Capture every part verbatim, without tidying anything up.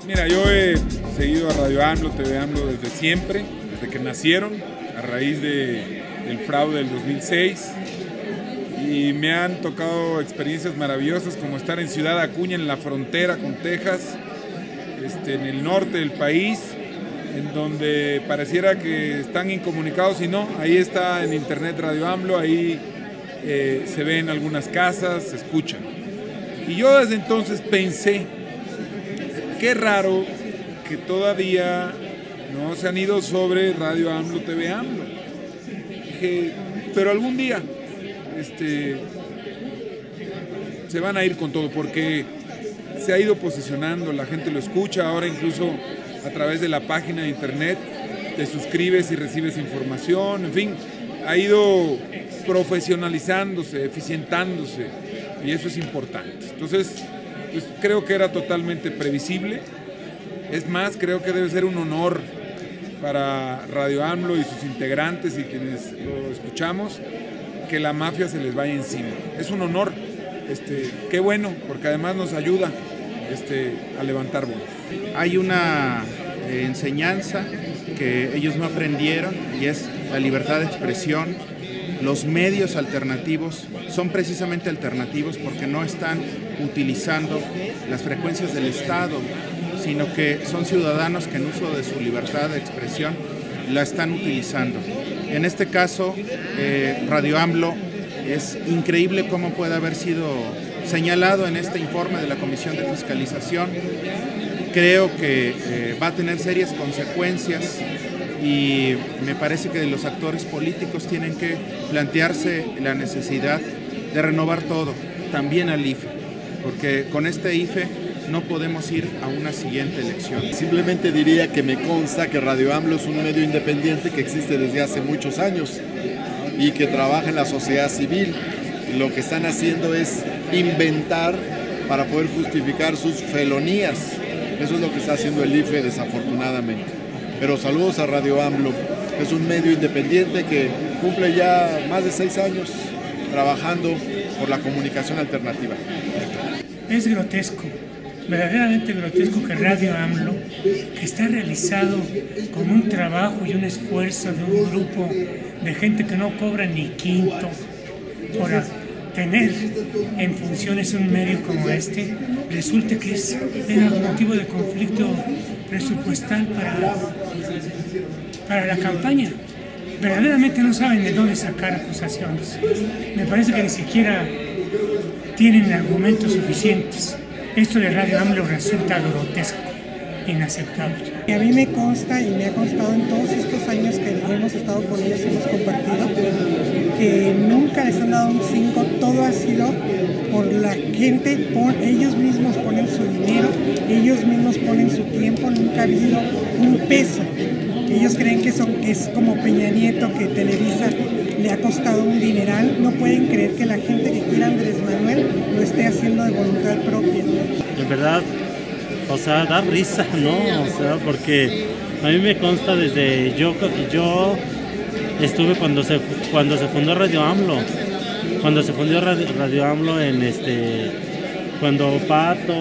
Mira, yo he seguido a Radio AMLO, T V AMLO desde siempre, desde que nacieron, a raíz de, del fraude del dos mil seis. Y me han tocado experiencias maravillosas como estar en Ciudad Acuña, en la frontera con Texas, este, en el norte del país, en donde pareciera que están incomunicados y no, ahí está en internet Radio AMLO, ahí eh, se ven algunas casas, se escuchan. Y yo desde entonces pensé, qué raro que todavía no se han ido sobre Radio AMLO, T V AMLO. Dije, pero algún día este, se van a ir con todo, porque se ha ido posicionando, la gente lo escucha, ahora incluso a través de la página de internet te suscribes y recibes información, en fin, ha ido profesionalizándose, eficientándose, y eso es importante. Entonces, pues, creo que era totalmente previsible. Es más, creo que debe ser un honor para Radio AMLO y sus integrantes y quienes lo escuchamos, que la mafia se les vaya encima. Es un honor, este, qué bueno, porque además nos ayuda este, a levantar voz. Hay una eh, enseñanza que ellos no aprendieron y es la libertad de expresión. Los medios alternativos son precisamente alternativos porque no están utilizando las frecuencias del Estado, sino que son ciudadanos que en uso de su libertad de expresión la están utilizando. En este caso, eh, Radio AMLO, es increíble cómo puede haber sido señalado en este informe de la Comisión de Fiscalización. Creo que eh, va a tener serias consecuencias y me parece que los actores políticos tienen que plantearse la necesidad de renovar todo, también al I F E, porque con este I F E no podemos ir a una siguiente elección. Simplemente diría que me consta que Radio AMLO es un medio independiente que existe desde hace muchos años y que trabaja en la sociedad civil. Lo que están haciendo es inventar para poder justificar sus felonías. Eso es lo que está haciendo el I F E, desafortunadamente. Pero saludos a Radio AMLO, que es un medio independiente que cumple ya más de seis años trabajando por la comunicación alternativa. Es grotesco, verdaderamente grotesco que Radio AMLO, que está realizado con un trabajo y un esfuerzo de un grupo de gente que no cobra ni quinto por tener en funciones un medio como este, resulte que es un motivo de conflicto presupuestal para, para la campaña. Verdaderamente no saben de dónde sacar acusaciones. Me parece que ni siquiera tienen argumentos suficientes. Esto de Radio AMLO resulta grotesco, inaceptable. A mí me consta y me ha constado en todos estos años que hemos estado con ellos y hemos compartido que nunca les han dado un cinco, todo ha sido por la gente, por ellos mismos ponen su dinero, ellos mismos ponen su tiempo, nunca ha habido un peso. Ellos creen que, son, que es como Peña Nieto, que Televisa le ha costado un dineral. No pueden creer que la gente que quiera Andrés Manuel lo esté haciendo de voluntad propia. En verdad, o sea, da risa, ¿no? O sea, porque a mí me consta desde yo, yo estuve cuando se cuando se fundó Radio AMLO, cuando se fundó Radio, Radio AMLO en este, cuando Pato,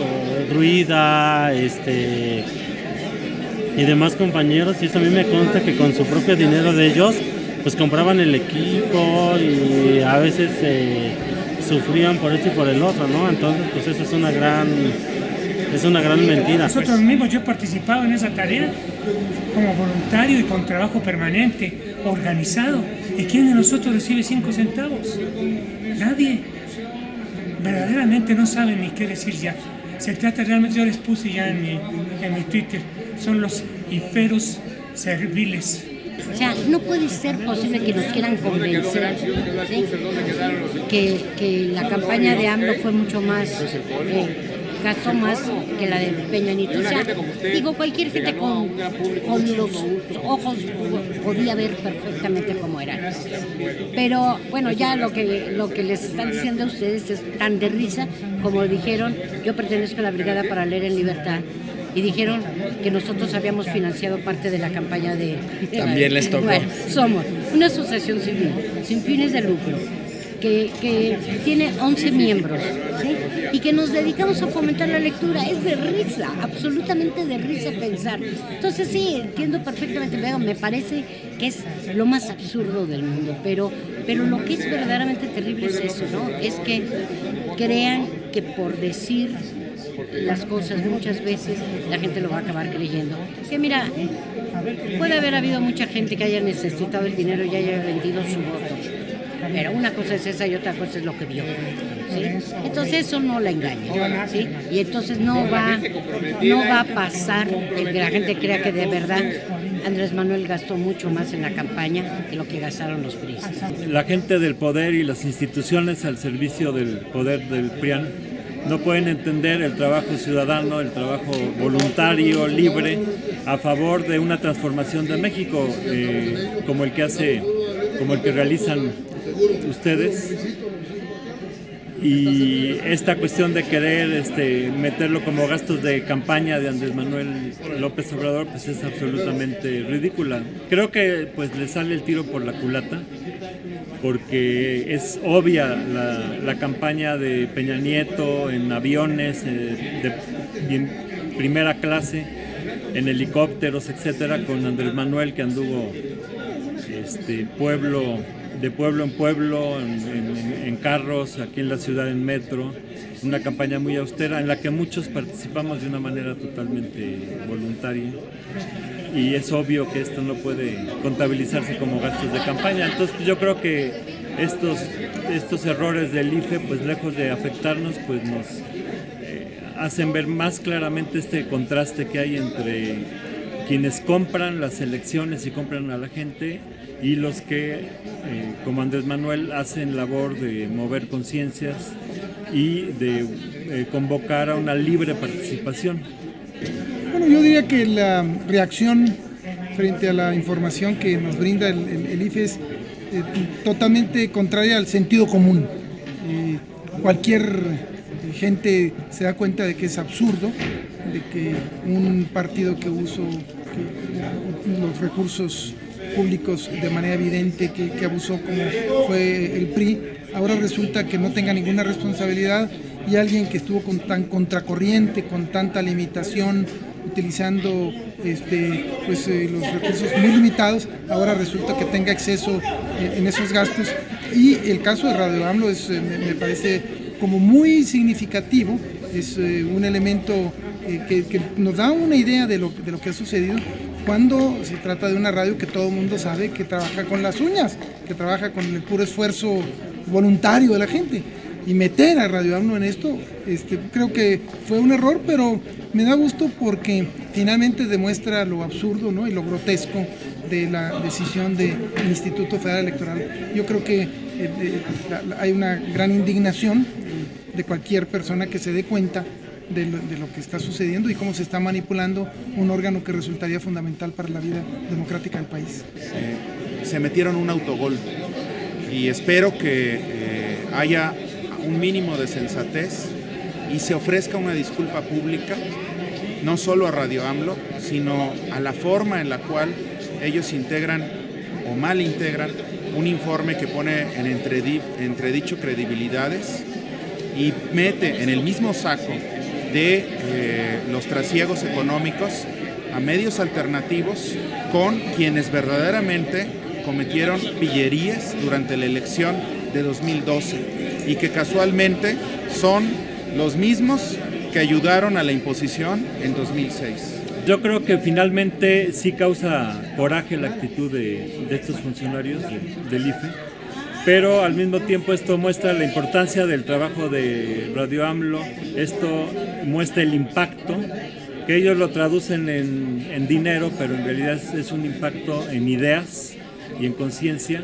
Druida, este y demás compañeros, y eso a mí me consta que con su propio dinero de ellos, pues compraban el equipo y a veces eh, sufrían por esto y por el otro, ¿no? Entonces, pues eso es una gran, es una gran mentira. Nosotros mismos, yo he participado en esa tarea como voluntario y con trabajo permanente, organizado. ¿Y quién de nosotros recibe cinco centavos? Nadie. Verdaderamente no saben ni qué decir ya. Se trata realmente, yo les puse ya en mi, en mi Twitter, son los iferos serviles. O sea, no puede ser posible que nos quieran convencer, ¿sí? que, que la campaña de AMLO fue mucho más, eh, gastó más que la de Peña Nieto. O sea, digo, cualquier gente con, con los ojos podía ver perfectamente cómo era. Pero bueno, ya lo que, lo que les están diciendo a ustedes es tan de risa, como dijeron, yo pertenezco a la Brigada para Leer en Libertad. Y dijeron que nosotros habíamos financiado parte de la campaña de... También les tocó. Bueno, somos una asociación civil, sin fines de lucro, que, que tiene once miembros, ¿sí? Y que nos dedicamos a fomentar la lectura. Es de risa, absolutamente de risa pensar. Entonces sí, entiendo perfectamente, me parece que es lo más absurdo del mundo, pero, pero lo que es verdaderamente terrible es eso, ¿no? Es que crean que por decir las cosas muchas veces la gente lo va a acabar creyendo. Que mira, puede haber habido mucha gente que haya necesitado el dinero y haya vendido su voto, pero una cosa es esa y otra cosa es lo que vio, ¿sí? Entonces eso no la engaña, ¿sí? Y entonces no va, no va a pasar el que la gente crea que de verdad Andrés Manuel gastó mucho más en la campaña que lo que gastaron los priistas. La gente del poder y las instituciones al servicio del poder del P R I A N no pueden entender el trabajo ciudadano, el trabajo voluntario, libre, a favor de una transformación de México, eh, como el que hace, como el que realizan ustedes. Y esta cuestión de querer este, meterlo como gastos de campaña de Andrés Manuel López Obrador, pues es absolutamente ridícula. Creo que pues le sale el tiro por la culata, porque es obvia la, la campaña de Peña Nieto en aviones, eh, de, en primera clase, en helicópteros, etcétera, con Andrés Manuel, que anduvo este, pueblo, de pueblo en pueblo, en, en, en carros, aquí en la ciudad en metro, una campaña muy austera en la que muchos participamos de una manera totalmente voluntaria. Y es obvio que esto no puede contabilizarse como gastos de campaña. Entonces yo creo que estos, estos errores del I F E, pues lejos de afectarnos, pues nos eh, hacen ver más claramente este contraste que hay entre quienes compran las elecciones y compran a la gente y los que, eh, como Andrés Manuel, hacen labor de mover conciencias y de eh, convocar a una libre participación. Bueno, yo diría que la reacción frente a la información que nos brinda el, el, el I F E es eh, totalmente contraria al sentido común. Eh, cualquier gente se da cuenta de que es absurdo, de que un partido que usó que, los recursos públicos de manera evidente, que, que abusó como fue el P R I, ahora resulta que no tenga ninguna responsabilidad, y alguien que estuvo con tan contracorriente, con tanta limitación, utilizando este, pues, eh, los recursos muy limitados, ahora resulta que tenga exceso en, en esos gastos. Y el caso de Radio AMLO es, eh, me, me parece como muy significativo, es eh, un elemento eh, que, que nos da una idea de lo, de lo que ha sucedido cuando se trata de una radio que todo el mundo sabe que trabaja con las uñas, que trabaja con el puro esfuerzo voluntario de la gente. Y meter a Radio AMLO en esto, este, creo que fue un error, pero me da gusto porque finalmente demuestra lo absurdo, ¿no?, y lo grotesco de la decisión del Instituto Federal Electoral. Yo creo que eh, eh, la, la, hay una gran indignación eh, de cualquier persona que se dé cuenta de lo, de lo que está sucediendo y cómo se está manipulando un órgano que resultaría fundamental para la vida democrática del país. Eh, se metieron un autogol y espero que eh, haya un mínimo de sensatez y se ofrezca una disculpa pública, no solo a Radio AMLO, sino a la forma en la cual ellos integran o mal integran un informe que pone en entredicho credibilidades y mete en el mismo saco de eh, los trasiegos económicos a medios alternativos con quienes verdaderamente cometieron pillerías durante la elección de dos mil doce y que casualmente son los mismos que ayudaron a la imposición en dos mil seis. Yo creo que finalmente sí causa coraje la actitud de, de estos funcionarios de, del I F E, pero al mismo tiempo esto muestra la importancia del trabajo de Radio AMLO, esto muestra el impacto, que ellos lo traducen en, en dinero, pero en realidad es, es un impacto en ideas y en conciencia,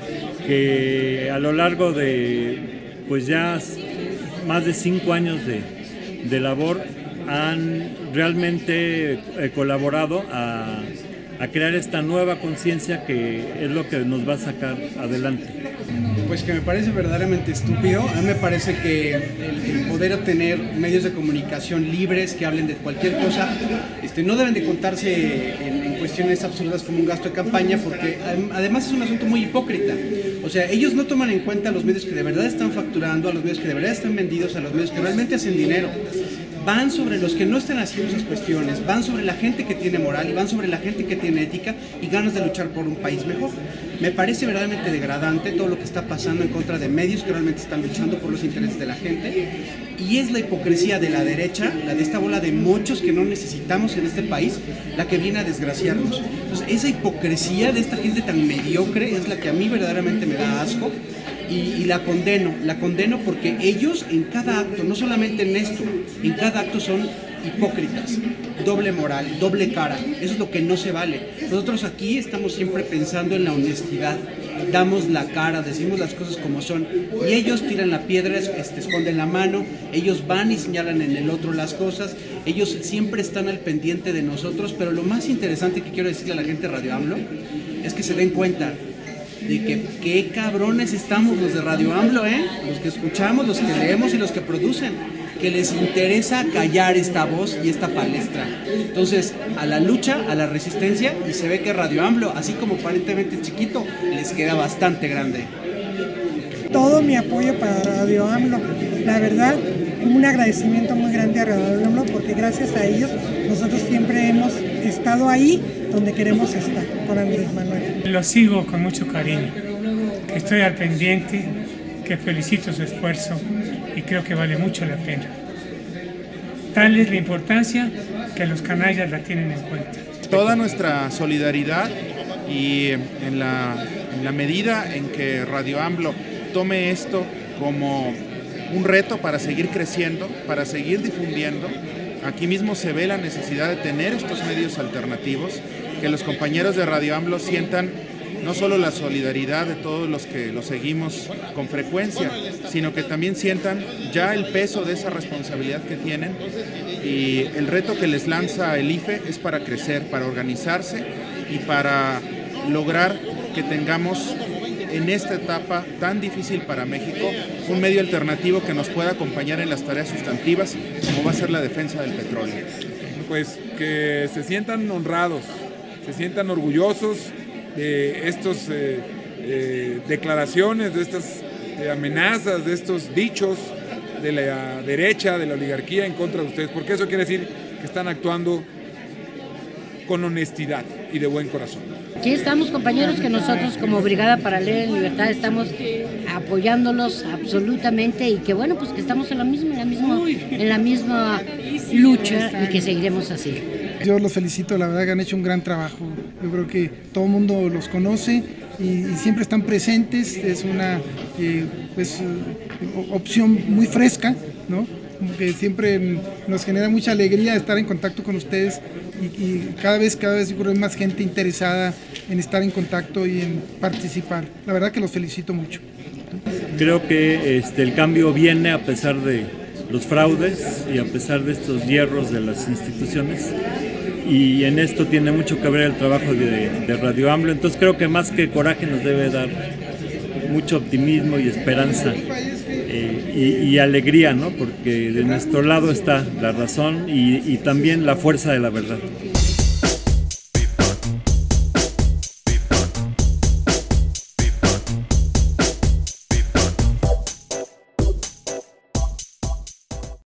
que a lo largo de pues ya más de cinco años de, de labor han realmente eh, colaborado a, a crear esta nueva conciencia que es lo que nos va a sacar adelante. Pues que me parece verdaderamente estúpido. A mí me parece que el, el poder tener medios de comunicación libres que hablen de cualquier cosa, este, no deben de contarse en, en cuestiones absurdas como un gasto de campaña, porque además es un asunto muy hipócrita. O sea, ellos no toman en cuenta a los medios que de verdad están facturando, a los medios que de verdad están vendidos, a los medios que realmente hacen dinero. Van sobre los que no están haciendo esas cuestiones, van sobre la gente que tiene moral y van sobre la gente que tiene ética y ganas de luchar por un país mejor. Me parece verdaderamente degradante todo lo que está pasando en contra de medios que realmente están luchando por los intereses de la gente, y es la hipocresía de la derecha, la de esta bola de mochos que no necesitamos en este país, la que viene a desgraciarnos. Entonces, esa hipocresía de esta gente tan mediocre es la que a mí verdaderamente me da asco. Y, y la condeno, la condeno porque ellos en cada acto, no solamente en esto, en cada acto son hipócritas, doble moral, doble cara, eso es lo que no se vale. Nosotros aquí estamos siempre pensando en la honestidad, damos la cara, decimos las cosas como son, y ellos tiran la piedra, este, esconden la mano, ellos van y señalan en el otro las cosas, ellos siempre están al pendiente de nosotros, pero lo más interesante que quiero decirle a la gente de Radio AMLO es que se den cuenta de que qué cabrones estamos los de Radio AMLO, ¿eh? Los que escuchamos, los que leemos y los que producen, que les interesa callar esta voz y esta palestra. Entonces, a la lucha, a la resistencia, y se ve que Radio AMLO, así como aparentemente es chiquito, les queda bastante grande. Todo mi apoyo para Radio AMLO, la verdad, un agradecimiento muy grande a Radio AMLO, porque gracias a ellos nosotros siempre hemos estado ahí donde queremos estar, con Andrés Manuel. Lo sigo con mucho cariño, estoy al pendiente, que felicito su esfuerzo y creo que vale mucho la pena. Tal es la importancia que los canallas la tienen en cuenta. Toda nuestra solidaridad, y en la, en la medida en que Radio AMLO tome esto como un reto para seguir creciendo, para seguir difundiendo. Aquí mismo se ve la necesidad de tener estos medios alternativos, que los compañeros de Radio AMLO sientan no solo la solidaridad de todos los que lo seguimos con frecuencia, sino que también sientan ya el peso de esa responsabilidad que tienen, y el reto que les lanza el I F E es para crecer, para organizarse y para lograr que tengamos en esta etapa tan difícil para México un medio alternativo que nos pueda acompañar en las tareas sustantivas, como va a ser la defensa del petróleo. Pues que se sientan honrados, se sientan orgullosos de estas eh, eh, declaraciones, de estas eh, amenazas, de estos dichos de la derecha, de la oligarquía en contra de ustedes, porque eso quiere decir que están actuando con honestidad y de buen corazón. Aquí estamos, compañeros, que nosotros como Brigada Paralela en Libertad estamos apoyándolos absolutamente, y que bueno, pues que estamos en la misma, en la misma, en la misma lucha, y que seguiremos así. Yo los felicito, la verdad que han hecho un gran trabajo. Yo creo que todo el mundo los conoce y, y siempre están presentes. Es una eh, pues, opción muy fresca, ¿no? Que siempre nos genera mucha alegría estar en contacto con ustedes, y, y cada vez, cada vez yo creo que hay más gente interesada en estar en contacto y en participar. La verdad que los felicito mucho. Creo que este, el cambio viene a pesar de los fraudes y a pesar de estos hierros de las instituciones, y en esto tiene mucho que ver el trabajo de, de Radio AMLO. Entonces creo que más que coraje nos debe dar mucho optimismo y esperanza eh, y, y alegría, ¿no? Porque de nuestro lado está la razón y, y también la fuerza de la verdad.